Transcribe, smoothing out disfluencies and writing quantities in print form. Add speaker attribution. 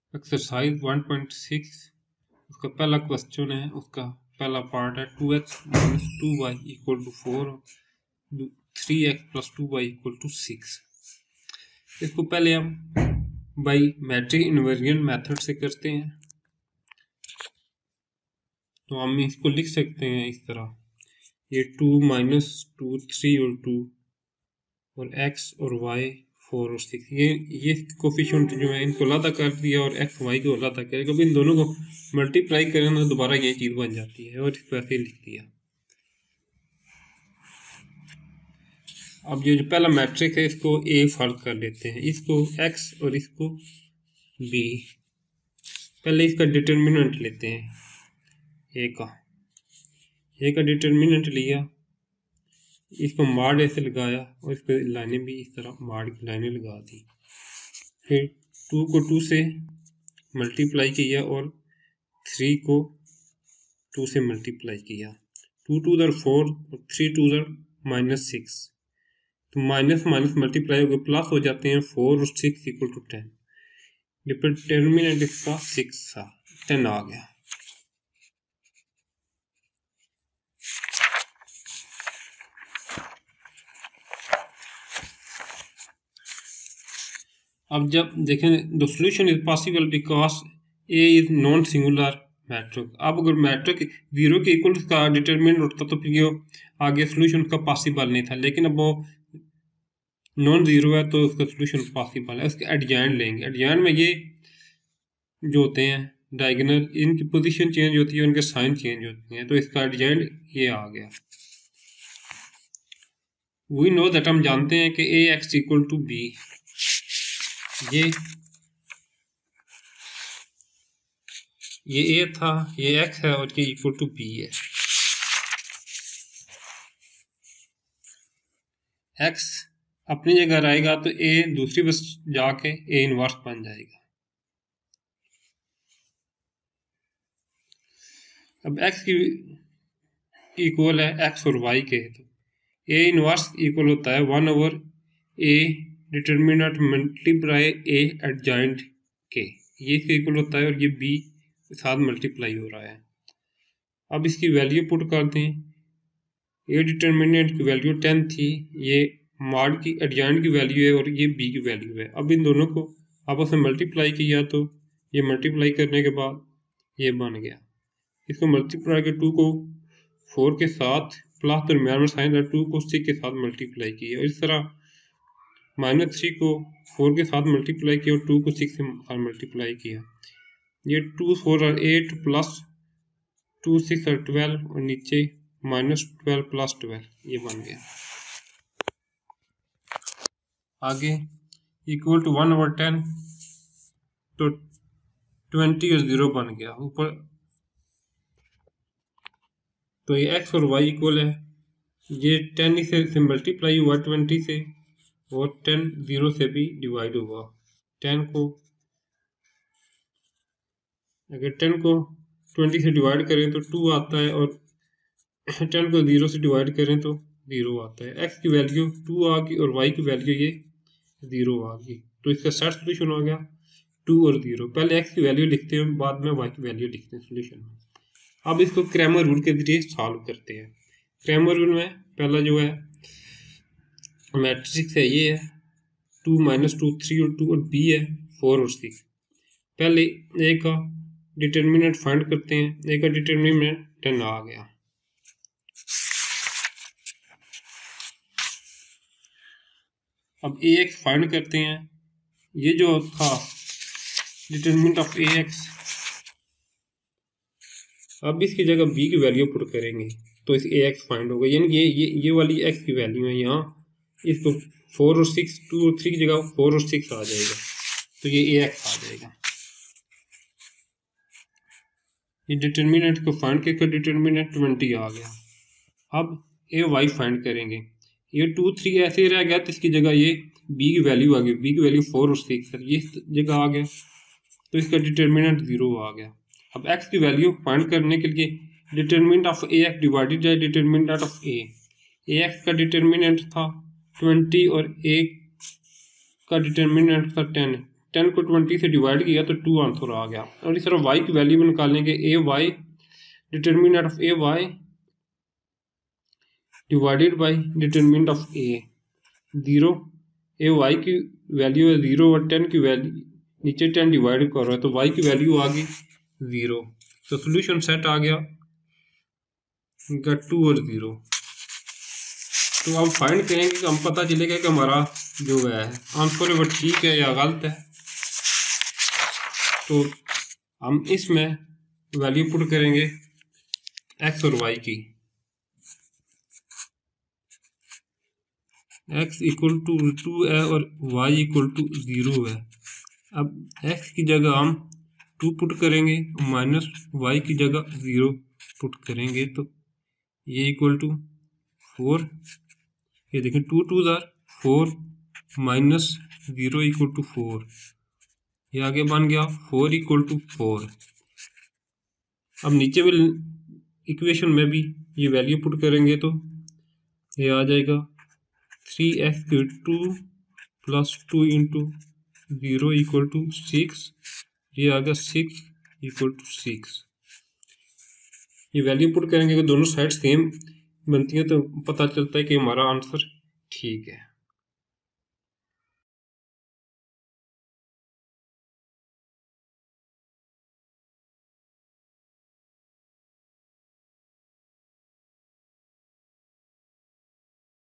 Speaker 1: Exercise 1.6 उसका पहला question है, उसका पहला पार्ट है 2x minus 2y equal to 4, 3x plus 2y equal to 6। इसको पहले हम बाई मैट्रिक इन्वेरिएंट मेथड से करते हैं। तो हम इसको लिख सकते हैं इस तरह, ये 2 माइनस 2 3 और 2 और x और y 4 और 6, ये कोफिशिएंट जो है इनको अलग कर दिया और x y को अलग करें। कभी इन दोनों को मल्टीप्लाई करें तो दोबारा ये चीज़ बन जाती है और इसको ऐसे लिख दिया। अब ये जो पहला मैट्रिक है इसको a फर्ज कर लेते हैं, इसको x और इसको b। पहले इसका डिटर्मिनेंट लेते हैं, a का डिटर्मिनेंट लिया, इसको माड ऐसे लगाया और इस पर लाइनें भी इस तरह माड की लाइनें लगा दी। फिर 2 को 2 से मल्टीप्लाई किया और 3 को 2 से मल्टीप्लाई किया। 2 टू दर 4 और 3 टू दर माइनस 6, तो माइनस माइनस मल्टीप्लाई होकर प्लस हो जाते हैं। 4 और 6 इक्वल टू 10। डिटर्मिनेंट इसका 6 था, 10 आ गया। अब जब देखें the solution is possible because A is non singular matrix. अब अगर मैट्रिक 0 के इक्वल का डिटरमिनेंट होता तो फिर ये आगे सॉल्यूशन का पॉसिबल नहीं था, लेकिन अब वो नॉन जीरो है तो उसका सॉल्यूशन पॉसिबल है। उसके एडजॉइंट लेंगे, एडजॉइंट में ये जो होते हैं डायगोनल, इनकी पोजीशन चेंज होती है, उनके साइन चेंज होते हैं, तो इसका एडजॉइंट ये आ गया। वी नो दैट, हम जानते हैं कि A X equal to B, ये ए था, ये एक्स है और ये इक्वल टू बी है। एक्स अपनी जगह रहेगा तो ए दूसरी बस जाके ए इनवर्स बन जाएगा। अब एक्स की इक्वल है एक्स और वाई के, तो ए इनवर्स इक्वल होता है 1 over A determinant multiply A adjoint के, ये इसके इक्वल होता है और ये बी के साथ मल्टीप्लाई हो रहा है। अब इसकी वैल्यू पुट कर दें, ए डिटर्मिनेंट की वैल्यू 10 थी, ये मॉड की एडजॉइंट की वैल्यू है और ये बी की वैल्यू है। अब इन दोनों को आपस में मल्टीप्लाई किया तो ये मल्टीप्लाई करने के बाद ये बन गया। इसको मल्टीप्लाई के 2 को 4 के साथ प्लस दरम्यान में साइन है, 2 को 6 के साथ मल्टीप्लाई किया और इस तरह -3 को 4 के साथ मल्टीप्लाई किया और 2 को 6 के साथ मल्टीप्लाई किया। ये 2 4 और 8 प्लस 2 6 और 12 और नीचे -12 प्लस 12, ये बन गया। आगे इक्वल टू 1 ओवर 10, तो 20 और 0 बन गया ऊपर। तो ये x और y इक्वल है, ये 10 से मल्टीप्लाई हुआ 20 से और 10 0 से भी डिवाइड हुआ। 10 को अगर 10 को 20 से डिवाइड करें तो 2 आता है और 10 को 0 से डिवाइड करें तो 0 आता है। x की वैल्यू 2 आ गई और y की वैल्यू ये 0 आ गई, तो इसका सेट सोल्यूशन हो गया 2 और 0। पहले x की वैल्यू लिखते हैं, बाद में y की वैल्यू लिखते हैं सोल्यूशन में। अब इसको क्रैमर रूल के जरिए सॉल्व करते हैं। क्रैमर रूल में पहला जो है मैट्रिक्स है, ये है 2 माइनस 2 3 और 2 और b है 4 और 6। पहले a का डिटर्मिनेंट फाइंड करते हैं, a का डिटर्मिनेंट 10 आ गया। अब ax फाइंड करते हैं, ये जो था डिटर्मिनेंट ऑफ ax, अब इसकी जगह b की वैल्यू पुट करेंगे तो इस ax फाइंड होगा, यानी ये वाली x की वैल्यू है, यहाँ इसको 4 और 6 2 और 3 की जगह 4 और 6 आ जाएगा, तो ये ax आ जाएगा। ये डिटर्मिनेंट को फाइंड करके डिटर्मिनेंट 20 आ गया। अब ay फाइंड करेंगे, ये 2 3 ऐसे रह गया तो इसकी जगह ये b की वैल्यू आ गई, b की वैल्यू 4 और 6 है, ये जगह आ गया तो इसका डिटर्मिनेंट 0 आ गया। अब x की वैल्यू फाइंड करने के लिए determinant of ax divided by determinant of a, ax का डिटर्मिनेंट था 20 और a का डिटर्मिनेंट था 10, 10 को 20 से डिवाइड किया तो 2 आंसर आ गया। और इस तरह y की वैल्यू निकालेंगे, A Y determinant of A Y divided by determinant of A 0। A Y की वैल्यू है 0 और 10 की वैल्यू नीचे 10 डिवाइड कर रहा है तो y की वैल्यू आ गई 0। तो सोल्यूशन सेट आ गया 2 और 0। तो हम फाइंड करेंगे कि हम पता चलेगा कि हमारा जो है आंसर है वो ठीक है या गलत है। तो हम इसमें वैल्यू पुट करेंगे x और y की। x इक्वल टू 2 है और y इक्वल टू 0 है। अब x की जगह हम 2 पुट करेंगे, माइनस y की जगह 0 पुट करेंगे तो ये इक्वल टू 4। ये देखें 2 2 ज़ार 4 माइनस 0 इक्वल टू 4। ये आगे बन गया 4 इक्वल टू 4। अब नीचे भी इक्वेशन में भी ये वैल्यू पुट करेंगे तो ये आ जाएगा 3x² plus 2 into 0 equal to 6। ये आ गया 6 इक्वल टू 6। ये वैल्यू पुट करेंगे कि दोनों साइड सेम बनती है तो पता चलता है कि हमारा आंसर ठीक है।